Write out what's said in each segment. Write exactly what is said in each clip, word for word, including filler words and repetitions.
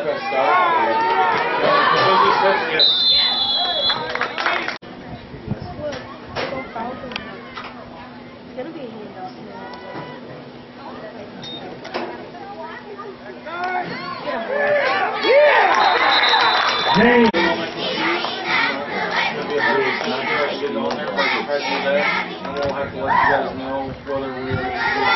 that press start? Yes. It's gonna be a handoff now. James. Get on there, like you press that, and we'll have to let you guys know whether we're doing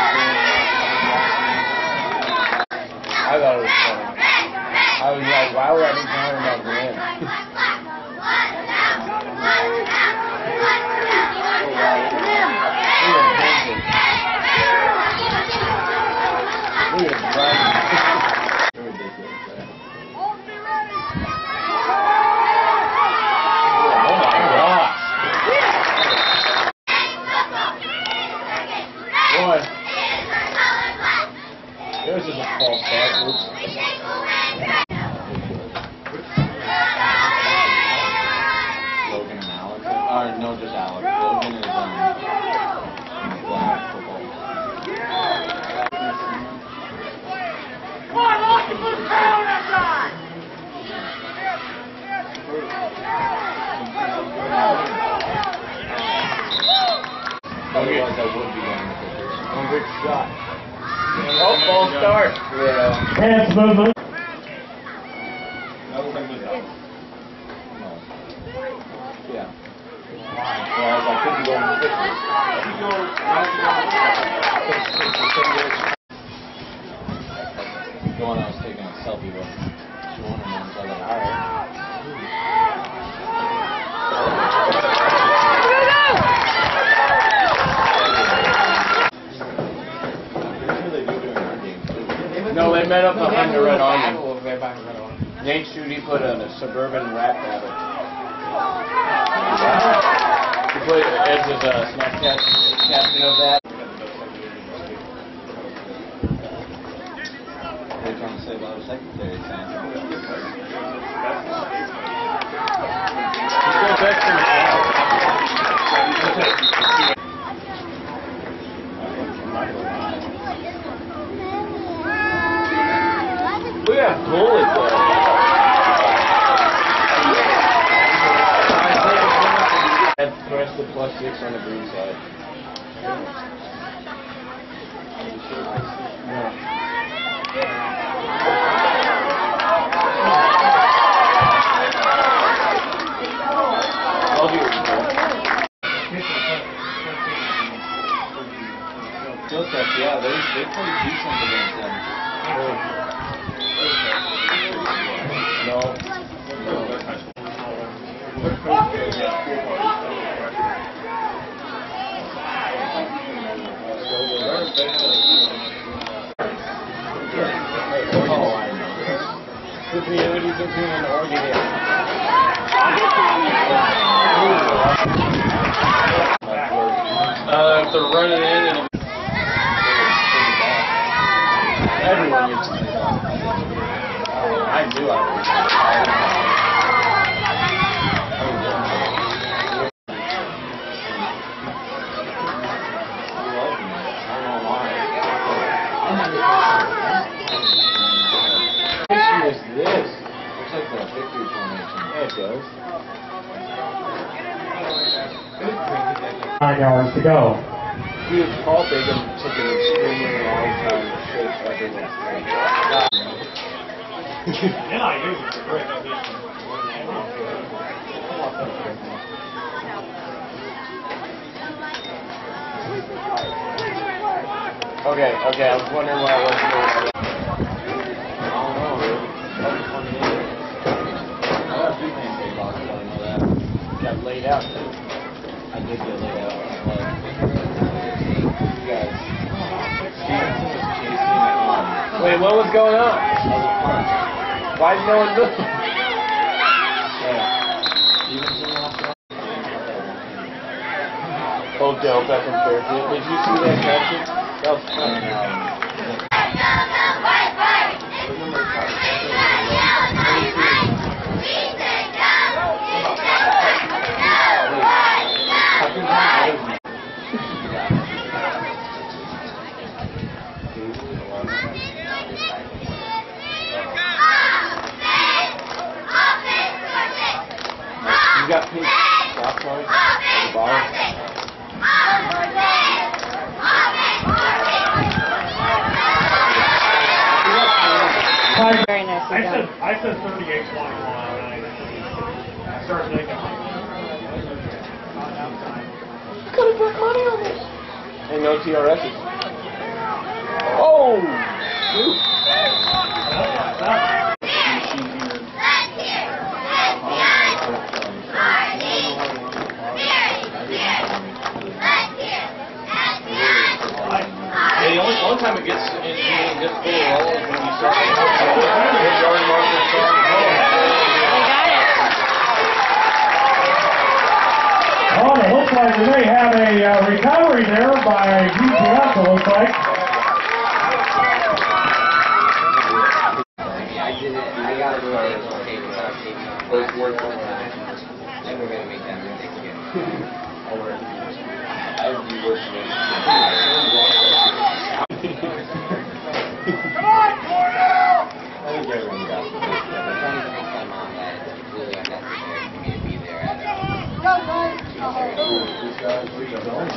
I thought it was funny. I was like, why would I be talking about Glenn? Look at him driving. They're ridiculous, man. Oh my gosh. Boy. There's just a false start. Logan and Alex. Or no, just Alex. Logan is um, black football. Come on, Logan, put a power on that guy! Otherwise, I would be going with it. One good shot. Oh, false start. Yeah. Hands movement. That was like this. No. Yeah. Whereas I couldn't go in the pictures. If you go, the one I was taking a selfie with, she wanted me, so I was like, alright. No, they met up behind the Red Onion. Nate Shooty put on a suburban rap battle. He put Ed's as a Snapchat caption of that. What are you trying to say about our secretary, Sam? Just go back to the we have bullets though. And press the plus six on the green side. I'll do it. Joseph, yeah, they they play decent against them. No. Uh, if they're running in and everyone gets I knew I was. What is this? Looks like the victory formation. There it goes. Nine yards to go. He was Paul Bacon took an extremely long time to shake everyone. Yeah, I use it for great. Okay, okay, I was wondering why I wasn't doing that. I don't know, dude. That was a fun game. I got a few pancake boxes, I know that. Got laid out. I did get laid out. You guys. Stevenson was chasing at one. Wait, what was going on? That was fun. Why is no one looking? Yeah. Stevenson lost one. Odell Beckham Fairfield. Did you see that caption? That was funny. Very nicely I done. said, I said thirty-eight twenty-one. I started thinking, Could have put money on this. And no T R Ss. Oh! Yeah, the only, only time it gets in, it gets full of roll is when you start the yard marker starting to roll. We got it. oh, it looks like we may have a uh, recovery there by G C M S, it looks like. I did it. I got it right. Okay, without taking off. But it's worth it. Then we're gonna make that mistake again. I would be worse than Come on, Cornell! I think everyone got it. I don't even think my mom that it's completely unnecessary for me to be there at Go, guys! These guys, we don't.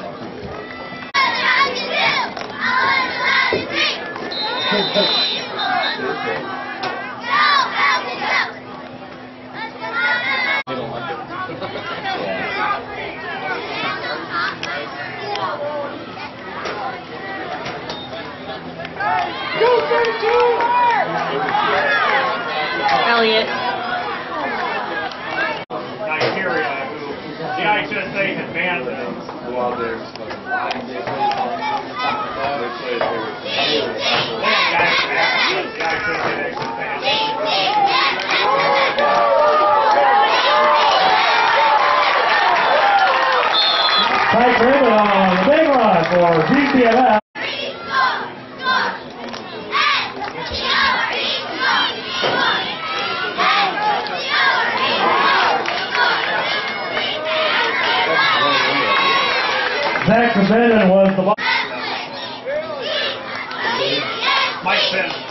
They don't like it. Elliot. Nigeria, who the I S A had banned them. Well, there's like, they play it Then guys back, the I S A had actually banned Tight ribbon on the big run for G C M S. Zach Bennett was the Mike Bennett.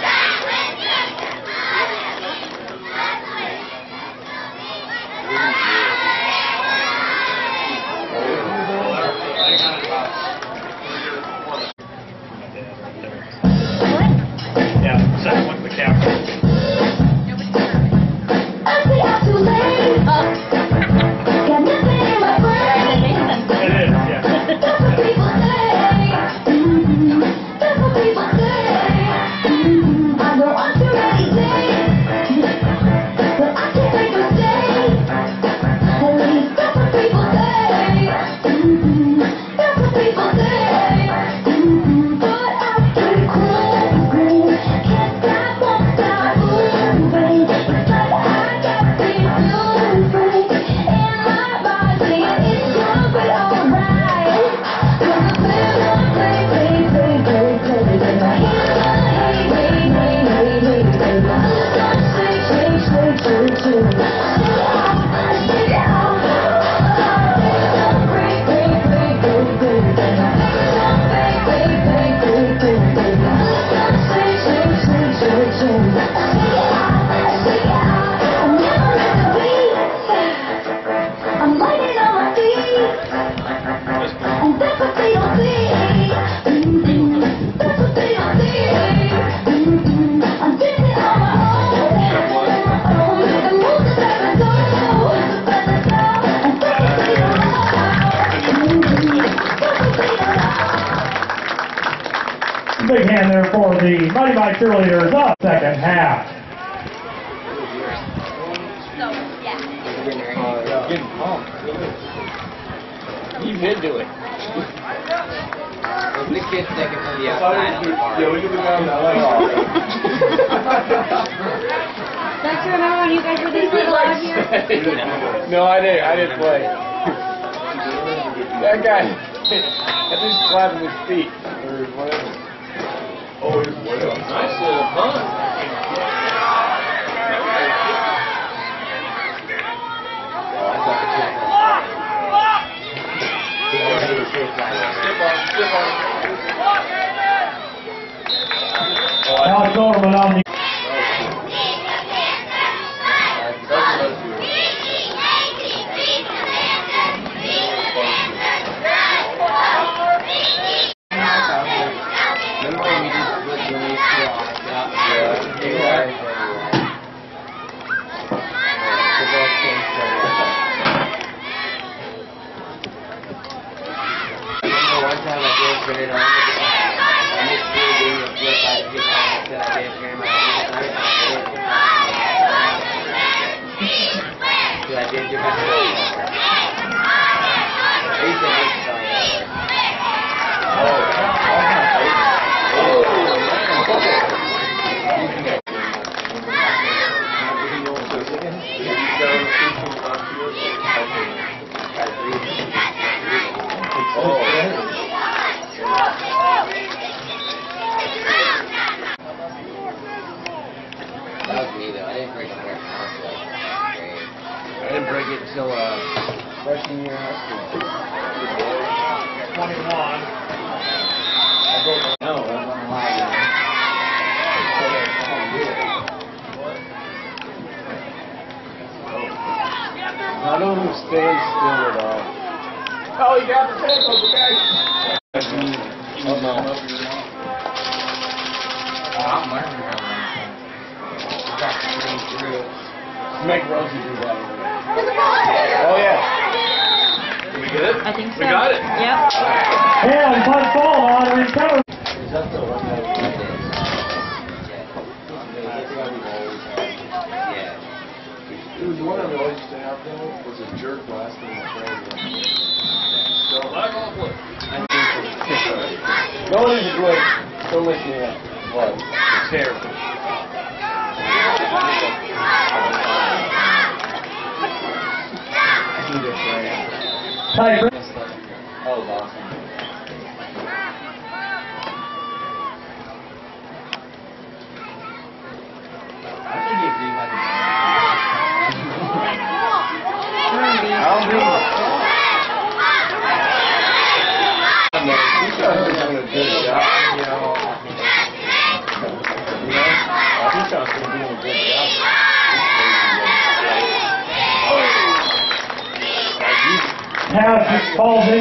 Yeah, second one to the captain. It is, yeah. Big hand there for the Mighty Mite cheerleaders up second half. Uh, getting pumped. You did do it. Well, the kid's taking from the outside on the park. Yeah, we can be down that way. Don't you remember when you guys were these little out here? No, I didn't. I didn't play. That guy, at least clapping his feet or whatever. Oh, it's way up. Nice little punt. Alex Overman on the Remember when we just split the race to me though. I didn't break a fourth pound until like second grade. I didn't break it until uh, freshman year in high school. twenty-one. No, that's on the line. I don't understand still at all. Oh, you got the tape over there. Oh, no. I'm learning how to run. Got to read through. Make Rosie do that. Oh, yeah. We good? I think so. We got it. Yep. And punt ball on recovery. Is that the one that we did? Yeah. Dude, the one that we always stay out there was a jerk last time I played. So, no one is good. Don't listen to that. What? It's terrible. I need a friend. Tight. That was awesome. I think you agree like I don't do it. These guys are doing a good job, you know. You know? These guys are doing a good job. Pass just falls in.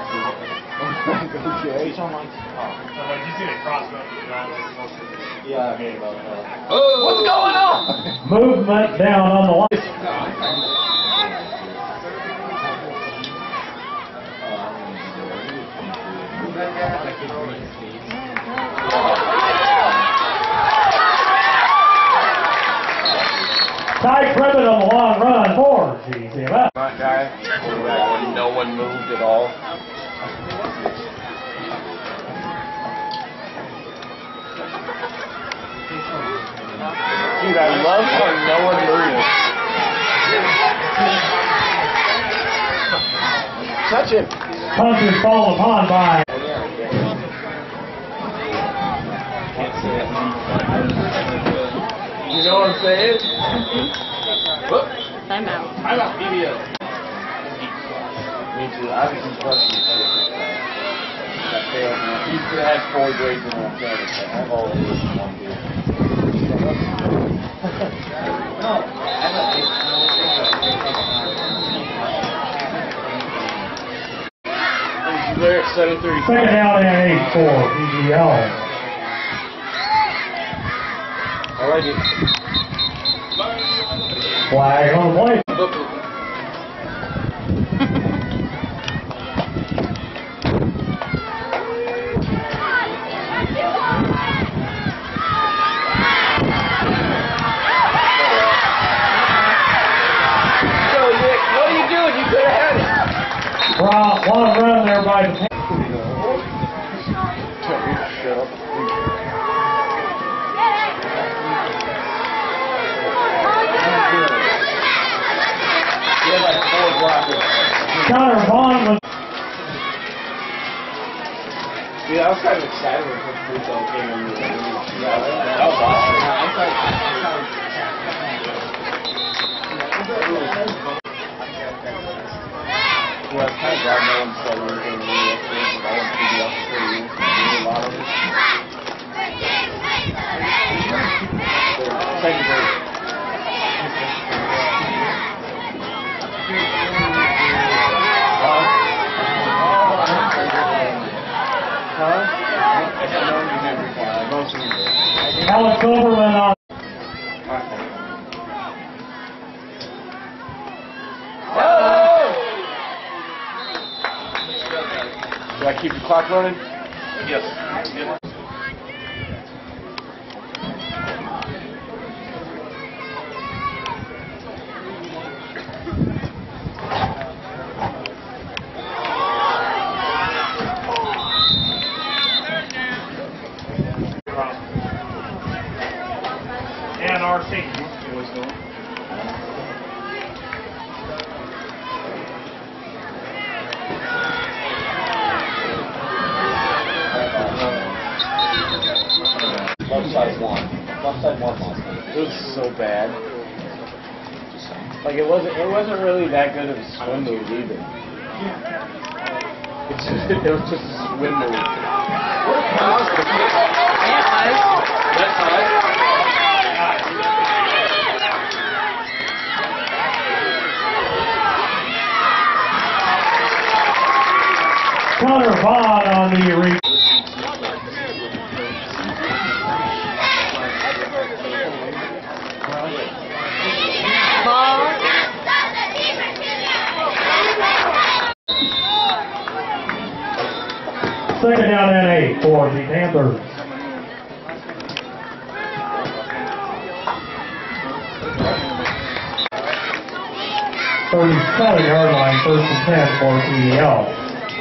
Okay. He's on like, oh, Did you see the crossbow? yeah, I heard about that. Oh, what's going on? Movement down on the line. Tight ribbon on the long run for G C M S. My guy, when no one moved at all. Dude, I love how no one moved. Touch it. Punt is called upon by. You know what I'm saying? Whoop. Time out. I'm out P B L. Me too. I was in question. I failed. He has four grades in Afghanistan. I've always listened to one here. No, I thought it He's there at seven thirty. Second down and eight for P B L. I like it. Flag on the play. Go, Nick. What are you doing? You could have had it. Long, long run there by the. Shut up. He had like four blockers. Connor Vaughn was. Dude, I was kind of excited when the free throw came in. Yeah, that was awesome. I thought, I thought Yeah, it's kind of glad no one said anything to me yesterday, because I went to P B L for three years and did a lot of it. Second grade. Huh? Huh? I don't know you never reply. Most of them did. Alex Overman on. Do I keep the clock running? Yes. And R C. Left side one. Left side one. It was so bad. Like it wasn't. It wasn't really that good of a swim move either. It's just. It was just a swim move. That's high. Connor Vaughn on the re. Second down and eight for the Panthers. thirty-seven yard line, first and ten for P B L.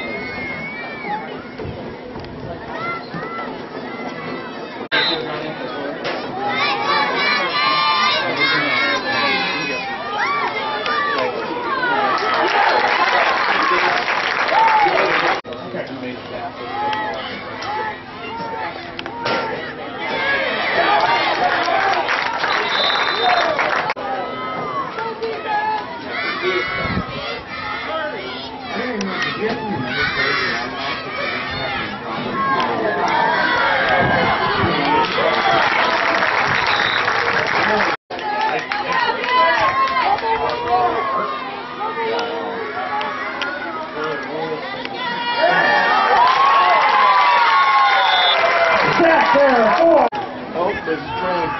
Oh, there's a train.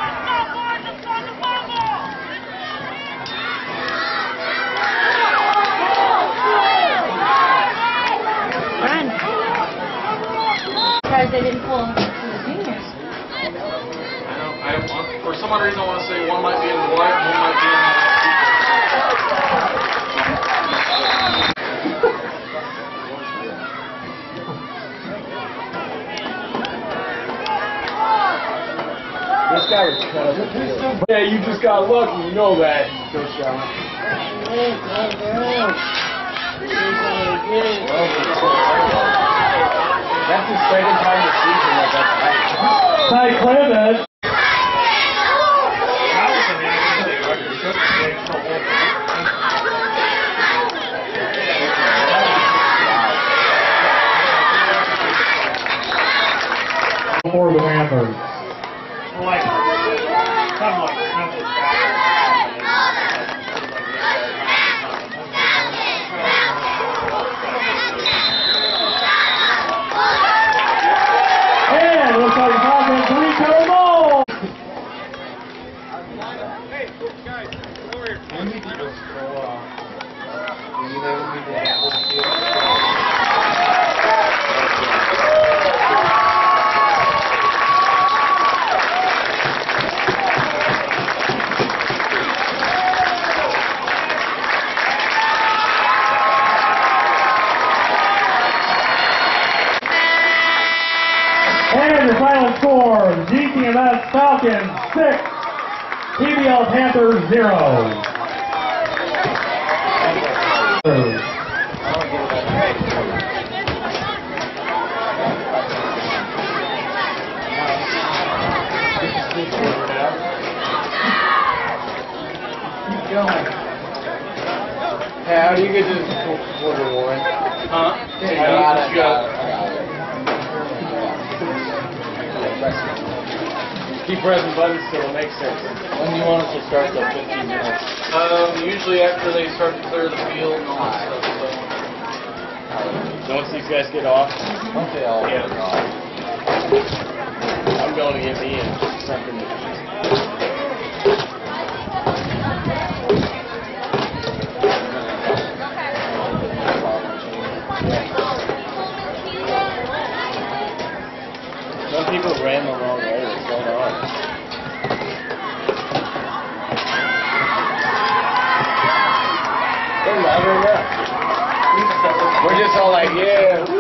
Run. Because they didn't pull the juniors. I don't, I don't want, for some odd reason I want to say one might be in white, one might be in This guy was cut up the field. Yeah, you just got lucky, you know that. Go shot. That's the second time this season that that's happened. Ty Clement. For the Panthers. Like, something like Memphis And looks like Hawkins return ball. Hey, guys, over here. We need to just go, uh, we need to And the final score, G C M S Falcons six, P B L Panthers zero. Hey, how do you get to quarter one? Huh? Yeah, you got it. Got it. Keep pressing buttons till it makes sense. When do you want us to start the fifteen minutes? Um, usually after they start to clear the field and all that stuff, so. Once these guys get off, Once they all Yeah. get off. I'm going to get me in something to eat. Some people ran the wrong way. What's going on? They're loving it. We're just all like, yeah.